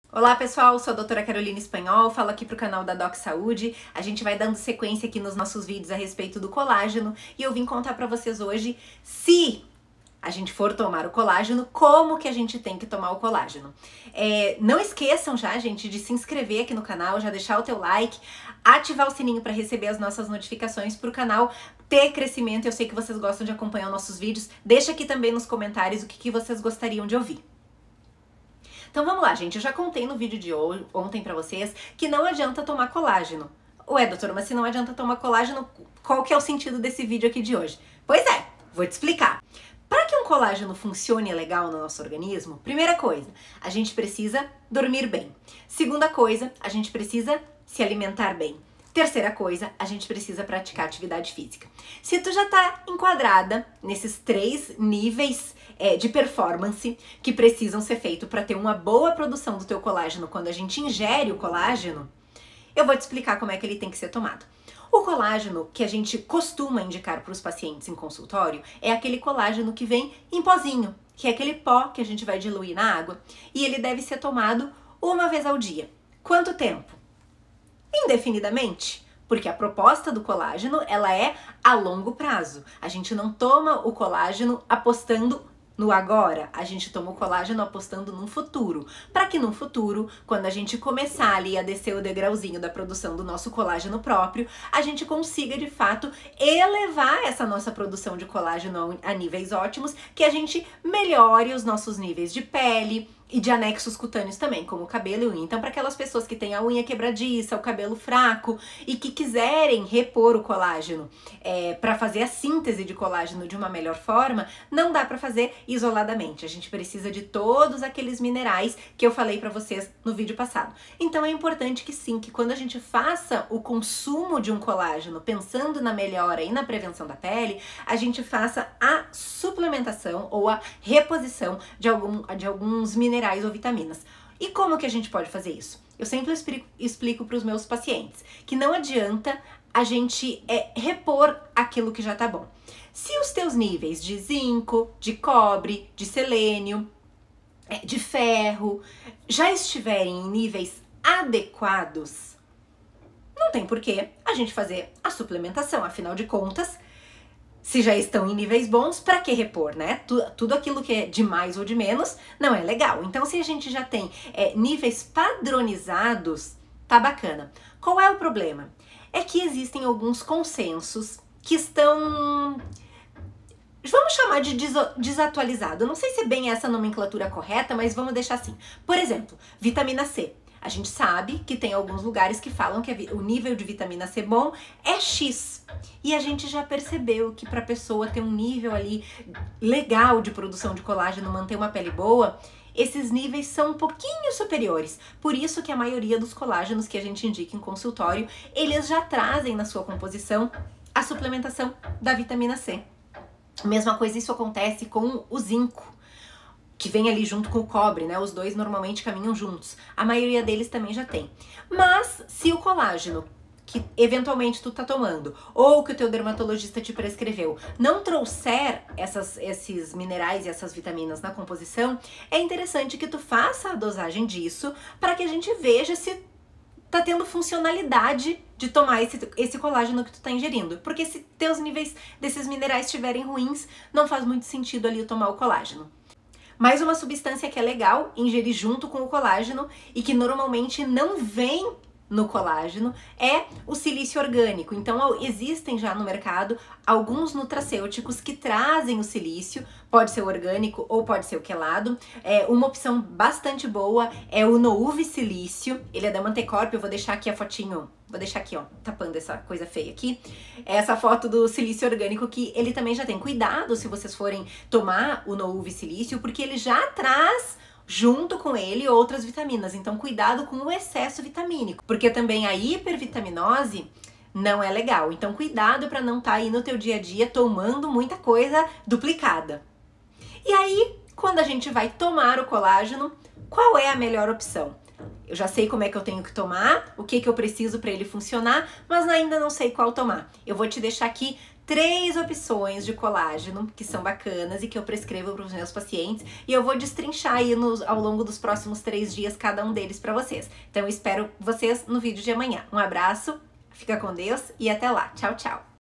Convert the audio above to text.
Olá pessoal, sou a doutora Carolina Espanhol, falo aqui pro canal da Doc Saúde. A gente vai dando sequência aqui nos nossos vídeos a respeito do colágeno e eu vim contar pra vocês hoje se a gente for tomar o colágeno, como que a gente tem que tomar o colágeno. Não esqueçam já, gente, de se inscrever aqui no canal, já deixar o teu like, ativar o sininho para receber as nossas notificações para o canal ter crescimento. Eu sei que vocês gostam de acompanhar nossos vídeos. Deixa aqui também nos comentários o que vocês gostariam de ouvir. Então vamos lá, gente, eu já contei no vídeo de ontem pra vocês que não adianta tomar colágeno. Ué, doutora, mas se não adianta tomar colágeno, qual que é o sentido desse vídeo aqui de hoje? Pois é, vou te explicar. Para que um colágeno funcione legal no nosso organismo, primeira coisa, a gente precisa dormir bem. Segunda coisa, a gente precisa se alimentar bem. Terceira coisa, a gente precisa praticar atividade física. Se tu já tá enquadrada nesses 3 níveis de performance que precisam ser feitos para ter uma boa produção do teu colágeno quando a gente ingere o colágeno, eu vou te explicar como é que ele tem que ser tomado. O colágeno que a gente costuma indicar para os pacientes em consultório é aquele colágeno que vem em pozinho, que é aquele pó que a gente vai diluir na água, e ele deve ser tomado uma vez ao dia. Quanto tempo? Indefinidamente, porque a proposta do colágeno ela é a longo prazo. A gente não toma o colágeno apostando no agora, a gente toma o colágeno apostando no futuro, para que no futuro, quando a gente começar ali a descer o degrauzinho da produção do nosso colágeno próprio, a gente consiga de fato elevar essa nossa produção de colágeno a níveis ótimos, que a gente melhore os nossos níveis de pele e de anexos cutâneos também, como o cabelo e unha. Então, para aquelas pessoas que têm a unha quebradiça, o cabelo fraco e que quiserem repor o colágeno para fazer a síntese de colágeno de uma melhor forma, não dá para fazer isoladamente. A gente precisa de todos aqueles minerais que eu falei para vocês no vídeo passado. Então, é importante que sim, que quando a gente faça o consumo de um colágeno, pensando na melhora e na prevenção da pele, a gente faça a suplementação ou a reposição de alguns minerais ou vitaminas. E como que a gente pode fazer isso? Eu sempre explico para os meus pacientes que não adianta a gente repor aquilo que já tá bom. Se os teus níveis de zinco, de cobre, de selênio, de ferro já estiverem em níveis adequados, não tem porquê a gente fazer a suplementação. Afinal de contas, se já estão em níveis bons, para que repor, né? Tudo aquilo que é de mais ou de menos não é legal. Então, se a gente já tem níveis padronizados, tá bacana. Qual é o problema? É que existem alguns consensos que estão, vamos chamar de desatualizado. Eu não sei se é bem essa a nomenclatura correta, mas vamos deixar assim. Por exemplo, vitamina C. A gente sabe que tem alguns lugares que falam que o nível de vitamina C bom é X. E a gente já percebeu que para a pessoa ter um nível ali legal de produção de colágeno, manter uma pele boa, esses níveis são um pouquinho superiores. Por isso que a maioria dos colágenos que a gente indica em consultório, eles já trazem na sua composição a suplementação da vitamina C. Mesma coisa isso acontece com o zinco, que vem ali junto com o cobre, né? Os dois normalmente caminham juntos. A maioria deles também já tem. Mas se o colágeno que eventualmente tu tá tomando, ou que o teu dermatologista te prescreveu, não trouxer esses minerais e essas vitaminas na composição, é interessante que tu faça a dosagem disso para que a gente veja se tá tendo funcionalidade de tomar esse colágeno que tu tá ingerindo. Porque se teus níveis desses minerais estiverem ruins, não faz muito sentido ali tomar o colágeno. Mais uma substância que é legal ingerir junto com o colágeno e que normalmente não vem no colágeno é o silício orgânico. Então existem já no mercado alguns nutracêuticos que trazem o silício, pode ser orgânico ou pode ser o quelado. Uma opção bastante boa é o Nouve Silício, ele é da Mantecorp. Eu vou deixar aqui a fotinho, vou deixar aqui ó, tapando essa coisa feia aqui, essa foto do silício orgânico, que ele também já tem. Cuidado se vocês forem tomar o Nouve Silício, porque ele já traz junto com ele outras vitaminas, então cuidado com o excesso vitamínico, porque também a hipervitaminose não é legal. Então cuidado para não estar aí no teu dia a dia tomando muita coisa duplicada. E aí, quando a gente vai tomar o colágeno, qual é a melhor opção? Eu já sei como é que eu tenho que tomar, o que eu preciso para ele funcionar, mas ainda não sei qual tomar. Eu vou te deixar aqui 3 opções de colágeno que são bacanas e que eu prescrevo para os meus pacientes, e eu vou destrinchar aí ao longo dos próximos 3 dias cada um deles para vocês. Então eu espero vocês no vídeo de amanhã. Um abraço, fica com Deus e até lá. Tchau, tchau!